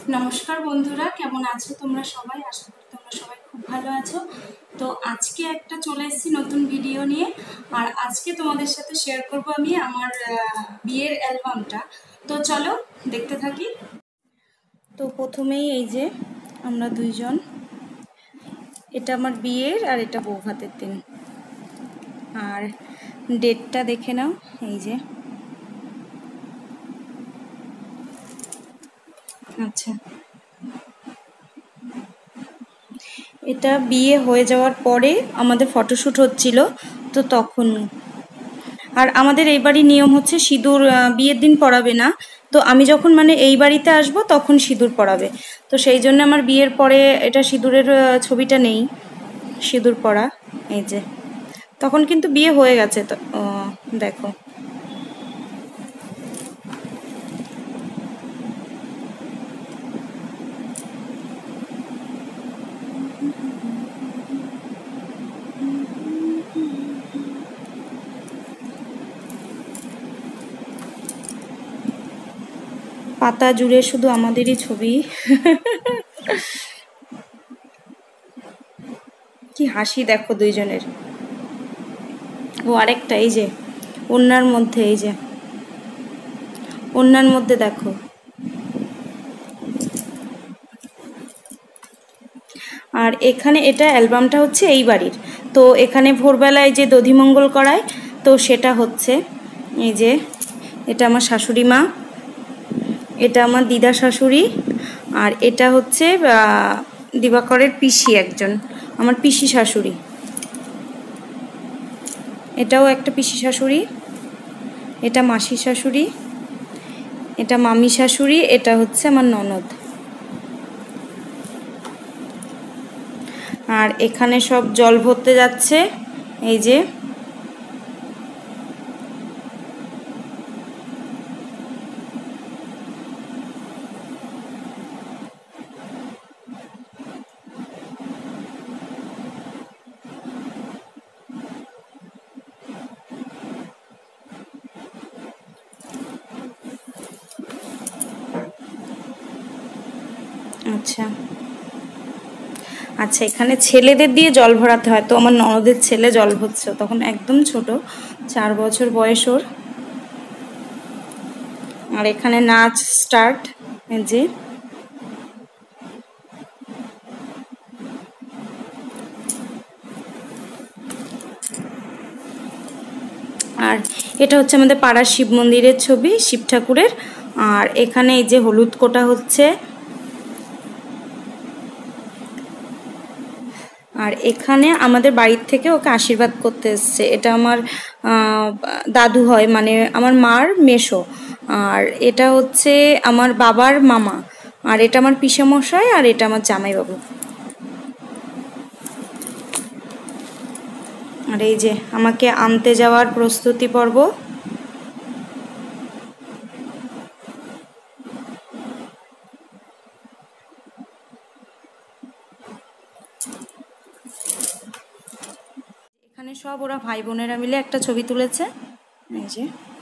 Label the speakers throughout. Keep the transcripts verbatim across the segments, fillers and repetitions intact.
Speaker 1: নমস্কার বন্ধুরা, কেমন আছো তোমরা সবাই? আশা করি তোমরা সবাই খুব ভালো আছো। তো আজকে একটা চলে এসেছি নতুন ভিডিও নিয়ে। আর আজকে তোমাদের সাথে শেয়ার করব আমি আমার বিয়ের অ্যালবামটা। তো চলো দেখতে থাকি। তো প্রথমেই এই যে আমরা দুইজন, এটা আমার বিয়ের আর এটা বউ ভাতের দিন। আর ডেটটা দেখে নাও, এই যে। আচ্ছা, এটা বিয়ে হয়ে যাওয়ার পরে আমাদের ফটোশ্যুট হচ্ছিল, তো তখন। আর আমাদের এই বাড়ির নিয়ম হচ্ছে সিঁদুর বিয়ের দিন পরাবে না। তো আমি যখন মানে এই বাড়িতে আসব তখন সিঁদুর পরাবে। তো সেই জন্য আমার বিয়ের পরে এটা সিঁদুরের ছবিটা নেই, সিঁদুর পরা। এই যে তখন কিন্তু বিয়ে হয়ে গেছে। তো দেখো, পাতা জুড়ে শুধু আমাদেরই ছবি। কি হাসি দেখো দুইজনের। ও আরেকটা, এই যে ওড়নার মধ্যে, এই যে ওড়নার মধ্যে দেখো। আর এখানে এটা অ্যালবামটা হচ্ছে এই বাড়ির। তো এখানে ভোরবেলায় যে দধিমঙ্গল করায়, তো সেটা হচ্ছে এই যে, এটা আমার শাশুড়ি মা, এটা আমার দিদা শাশুড়ি, আর এটা হচ্ছে দিবাকরের পিসি, একজন আমার পিসি শাশুড়ি। এটাও একটা পিসি শাশুড়ি, এটা মাসি শাশুড়ি, এটা মামি শাশুড়ি, এটা হচ্ছে আমার ননদ। আর এখানে সব জল ভরতে যাচ্ছে, এই যে। আচ্ছা আচ্ছা, এখানে ছেলেদের দিয়ে জল ভরাতে হয়। তো আমার ননদের ছেলে জল ভরছে, তখন একদম ছোট, চার বছর বয়স ওর। আর এখানে নাচ স্টার্ট, এই যে। আর এটা হচ্ছে আমাদের পাড়ার শিব মন্দিরের ছবি, শিব ঠাকুরের। আর এখানে এই যে হলুদ কোটা হচ্ছে। আর এখানে আমাদের বাড়ির থেকে ওকে আশীর্বাদ করতে এসছে। এটা আমার দাদু হয়, মানে আমার মার মেসো। আর এটা হচ্ছে আমার বাবার মামা। আর এটা আমার পিসেমশাই, আর এটা আমার জামাইবাবু। আর এই যে আমাকে আনতে যাওয়ার প্রস্তুতি পর্ব। এখানে সব ওরা ভাই বোনেরা মিলে একটা ছবি তুলেছে, এই যে।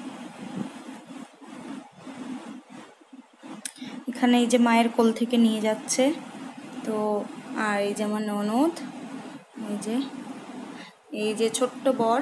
Speaker 1: এখানে এই যে মায়ের কোল থেকে নিয়ে যাচ্ছে। তো আর এই যে আমার ননদ, এই যে এই যে ছোট্ট বর,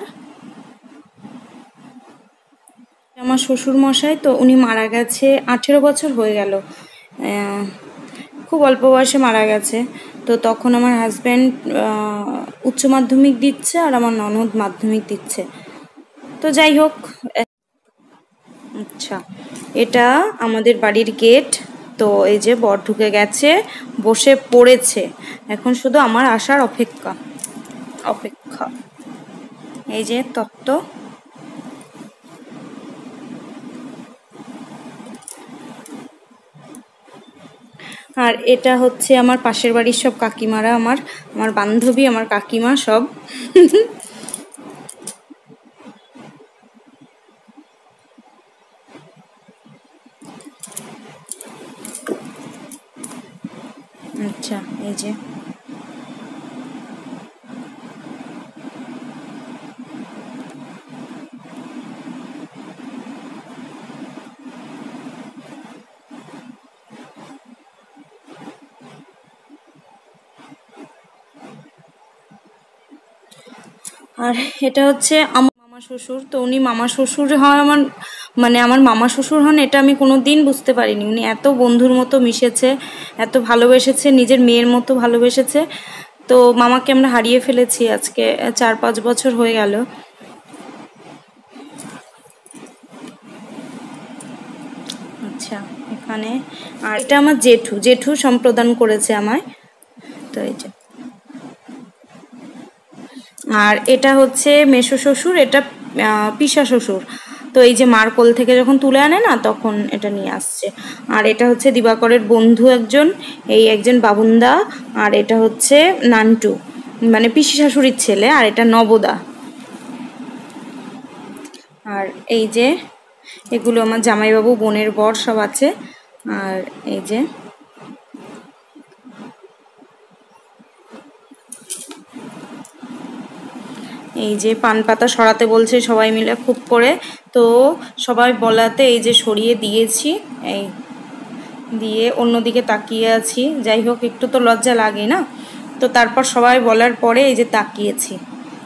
Speaker 1: আমার শ্বশুর মশাই। তো উনি মারা গেছে, আঠেরো বছর হয়ে গেল, খুব অল্প বয়সে মারা গেছে। তো তখন আমার হাজব্যান্ড উচ্চ মাধ্যমিক দিচ্ছে, আর আমার ননদ মাধ্যমিক দিচ্ছে। তো যাই হোক। আচ্ছা, এটা আমাদের বাড়ির গেট। তো এই যে বর ঢুকে গেছে, বসে পড়েছে, এখন শুধু আমার আসার অপেক্ষা অপেক্ষা এই যে তত্ত্ব। আর এটা হচ্ছে আমার পাশের বাড়ির সব কাকিমারা, আমার আমার বান্ধবী, আমার কাকিমা সব। আচ্ছা, এই যে আর এটা হচ্ছে আমার মামা শ্বশুর। তো উনি মামা শ্বশুর হয় আমার, মানে আমার মামা শ্বশুর হন এটা আমি কোনো দিন বুঝতে পারিনি। উনি এত বন্ধুর মতো মিশেছে, এত ভালোবেসেছে, নিজের মেয়ের মতো ভালোবেসেছে। তো মামাকে আমরা হারিয়ে ফেলেছি আজকে চার পাঁচ বছর হয়ে গেল। আচ্ছা, এখানে আর এটা আমার জেঠু, জেঠু সম্প্রদান করেছে আমায়। তো এই যে, আর এটা হচ্ছে মেসো শ্বশুর, এটা পিসা শ্বশুর। তো এই যে মার কোল থেকে যখন তুলে আনে না, তখন এটা নিয়ে আসছে। আর এটা হচ্ছে দিবাকরের বন্ধু একজন, এই একজন বাবুন্দা। আর এটা হচ্ছে নান্টু, মানে পিসি শাশুড়ির ছেলে। আর এটা নবদা। আর এই যে এগুলো আমার জামাইবাবু, বোনের বর সব আছে। আর এই যে এই যে পান পাতা সরাতে বলছে সবাই মিলে খুব করে। তো সবাই বলাতে এই যে সরিয়ে দিয়েছি, এই দিয়ে অন্যদিকে তাকিয়ে আছি। যাই হোক, একটু তো লজ্জা লাগে না। তো তারপর সবাই বলার পরে এই যে তাকিয়েছি।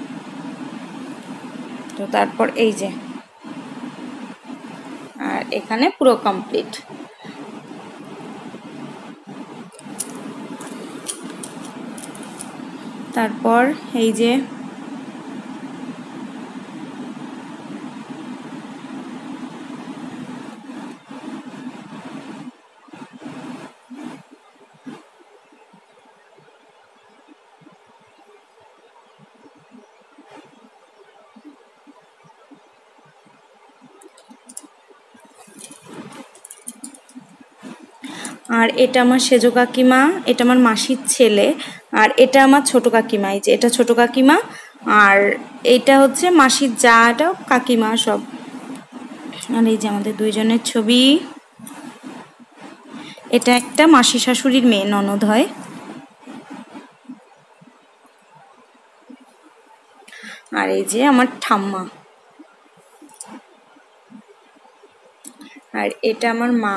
Speaker 1: তো তারপর এই যে, আর এখানে পুরো কমপ্লিট। তারপর এই যে আর এটা আমার সেজো কাকিমা, এটা আমার মাসির ছেলে। আর এটা আমার ছোট কাকিমা, এই যে এটা ছোট কাকিমা। আর এইটা হচ্ছে মাসির যা, এটা কাকিমা সব। আর এই যে আমাদের দুইজনের ছবি। এটা একটা মাসি শাশুড়ির মেয়ে, ননদ হয়। আর এই যে আমার ঠাম্মা। আর এটা আমার মা।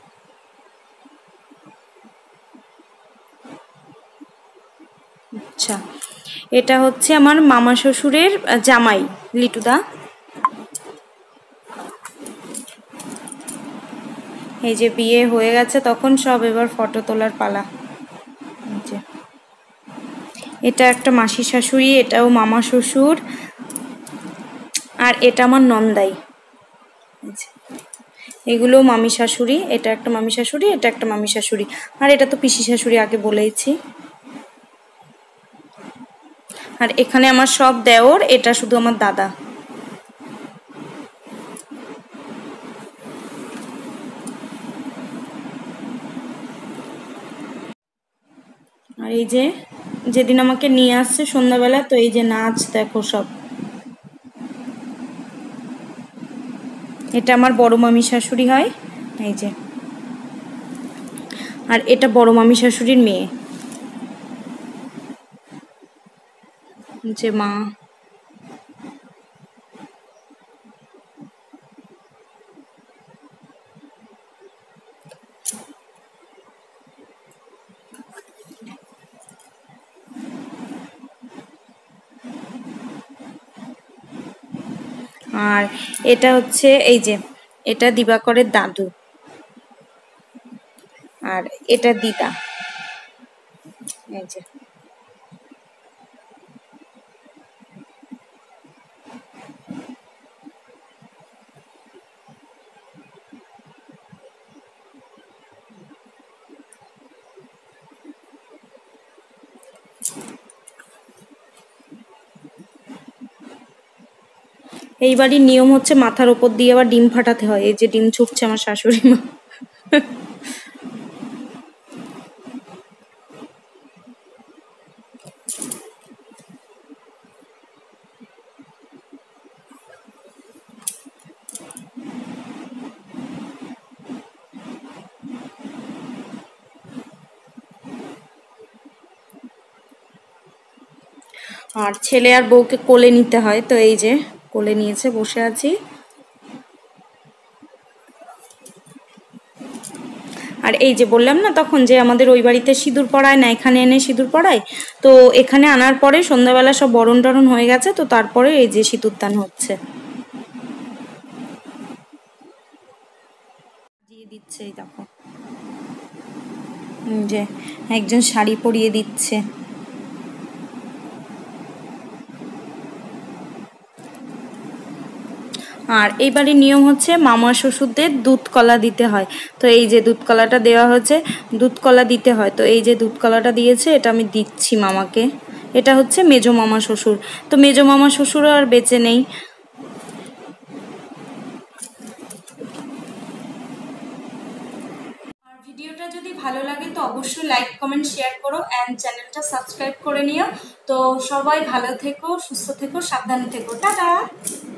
Speaker 1: আচ্ছা, এটা হচ্ছে আমার মামা শ্বশুরের জামাই লিটুদা। এই যে বিয়ে হয়ে গেছে তখন সব, এবার ফটো তোলার পালা। এটা একটা মাসি শাশুড়ি, এটাও মামা শ্বশুর। আর এটা আমার নন্দাই। এগুলো মামি শাশুড়ি, এটা একটা মামি শাশুড়ি, এটা একটা মামি শাশুড়ি। আর এটা তো পিসি শাশুড়ি, আগে বলেইছি। আর এখানে আমার সব দেওর, এটা শুধু আমার দাদা। আর এই যে যেদিন আমাকে নিয়ে আসছে সন্ধ্যাবেলা, তো এই যে নাচ দেখো সব। এটা আমার বড় মামি শাশুড়ি হয়, এই যে। আর এটা বড় মামি শাশুড়ির মেয়ে, যে মা। আর এটা হচ্ছে এই যে, এটা দিবাকরের দাদু। আর এটা দিদা, এই যে। এই বাড়ির নিয়ম হচ্ছে মাথার ওপর দিয়ে আবার ডিম ফাটাতে হয়। এই যে ডিম ছুটছে আমার শাশুড়ি মা। আর ছেলে আর বউকে কোলে নিতে হয়, তো এই যে কোলে নিয়েছে, বসে আছি। আর আর এই যে বললাম না তখন যে আমাদের ওই বাড়িতে সিঁদুর পড়ায় না, এখানে এনে সিঁদুর পড়ায়, তো এখানে আনার পরে সন্ধ্যাবেলা সব বরণ টরণ হয়ে গেছে, তো তারপরে এই যে সিঁদুরদান হচ্ছে, দিয়ে দিচ্ছে। এই দেখো যে একজন শাড়ি পরিয়ে দিচ্ছে। আর এইবারে নিয়ম হচ্ছে মামা শ্বশুরদের দুধ কলা দিতে হয়। তো এই যে দুধ কলাটা দেওয়া হচ্ছে, দুধ কলা দিতে হয়, তো এই যে দুধ কলাটা দিয়েছে, এটা আমি দিচ্ছি মামাকে। এটা হচ্ছে মেজো মামা শ্বশুর, তো মেজো মামা শ্বশুরও আর বেঁচে নেই। আর ভিডিওটা যদি ভালো লাগে তো অবশ্যই লাইক কমেন্ট শেয়ার করো অ্যান্ড চ্যানেলটা সাবস্ক্রাইব করে নিও। তো সবাই ভালো থেকো, সুস্থ থেকো, সাবধানে থেকো, টাটা।